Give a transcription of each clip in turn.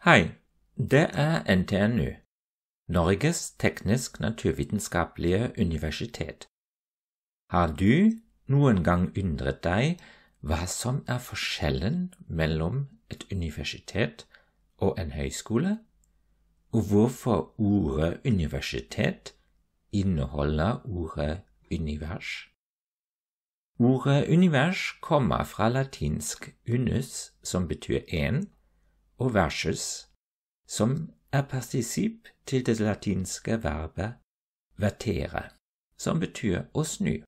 Hei, det NTNU, Norges teknisk-naturvitenskapelige universitet. Har du noen gang undret deg hva som forskjellen mellom et universitet og en høyskole, og hvorfor ordet universitet inneholder ordet univers? Ordet univers kommer fra latinsk unus, som betyr en, og versus, som partisip til det latinske verbet vertere, som betyr å snu.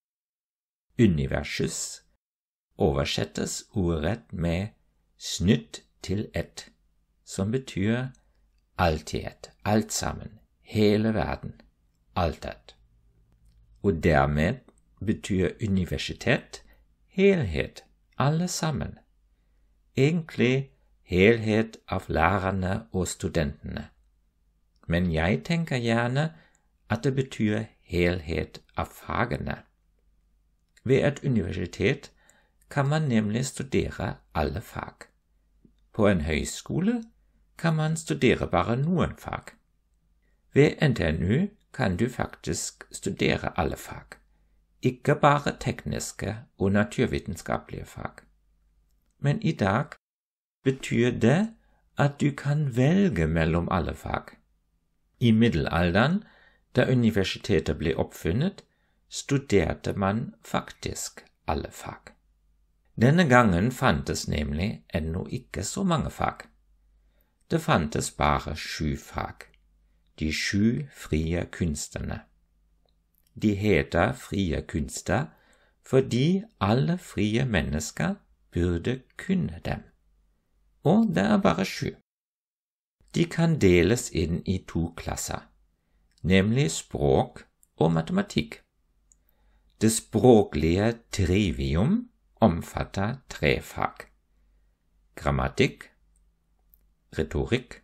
Universus oversettes ordrett med snudd til ett, som betyr alt i ett, alt sammen, hele verden, alt ett. Og dermed betyr universitet helhet, alle sammen. Egentlig helhet av lærerne og studentene. Men jeg tenker gjerne at det betyr helhet av fagene. Ved et universitet kan man nemlig studere alle fag. På en høyskole kan man studere bare noen fag. Ved NTNU kan du faktisk studere alle fag, ikke bare tekniske og naturvitenskapelige fag. Men i dag betyr det at du kan velge mellom alle fag. I middelalderen, da universitetet ble oppfunnet, studerte man faktisk alle fag. Denne gangen fantes nemlig ennå ikke så mange fag. Det fantes bare 7 fag, de 7 frie kunstene. De heter frie kunster fordi alle frie mennesker burde kunne dem. Og det bare 7. De kan deles inn i 2 klasser, nemlig språk og matematikk. Det språklige trivium omfatter 3 fag: grammatikk, retorikk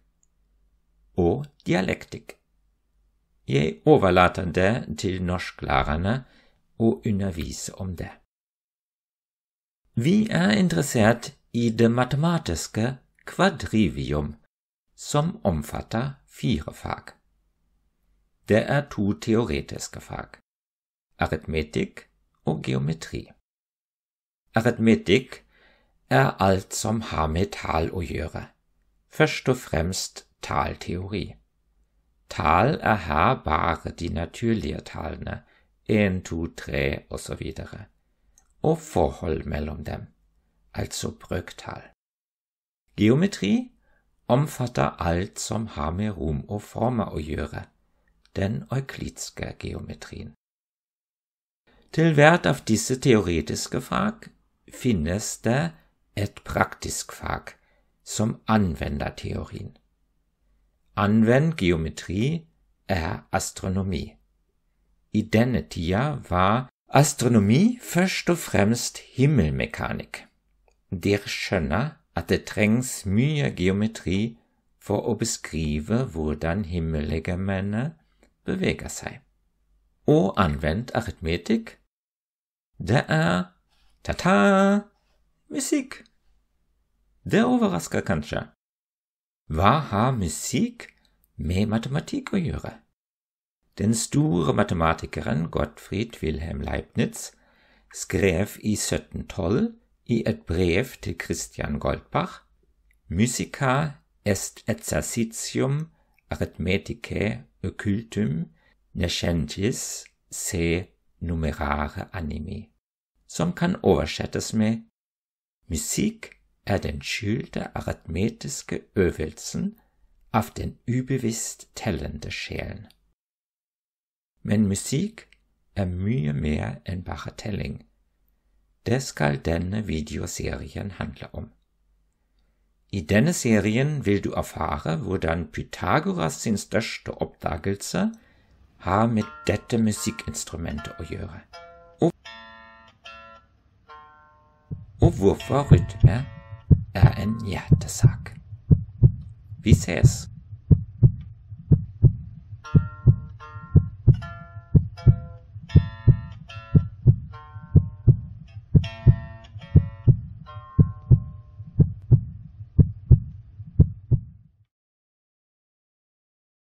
og dialektikk. Jeg overlater det til norsklærerne å undervise om det. Vi interessert i det matematiske kvadrivium, som omfatter 4 fag. Det 2 teoretiske fag: aritmetikk og geometri. Aritmetikk alt som har med tall å gjøre, først og fremst tallteori. Tall her bare de naturlige tallene, 1, 2, 3 osv., og forhold mellom dem, altså brøktall. Geometri omfatter alt som har med rom og former å gjøre, den euklidske geometrien. Til hvert av disse teoretiske fag finnes det et praktisk fag som anvender teorien. Anvendt geometri astronomi. I denne tida var astronomi først og fremst himmelmekanikk. Dere skjønner at det trengs mye geometri for å beskrive hvordan himmellegemene beveger seg. Og anvendt aritmetikk, det ta-ta, musikk. Det overrasker kanskje. Hva har musikk med matematikk å gjøre? Den store matematikeren Gottfried Wilhelm Leibniz skrev i 1712 i et brev til Christian Goldbach: Musica est exercitium arithmeticae occultum nescentis se numerare animi, som kan oversettes med musikk den skjulte aritmetiske øvelsen av den ubevisst tellende sjelen. Men musikk mye mer enn bare telling. Det skal denne videoserien handle om. I denne serien vil du erfare hvordan Pythagoras sin største oppdagelse har med dette musikkinstrumentet å gjøre, og hvorfor rytme en hjertesak. Vi ses!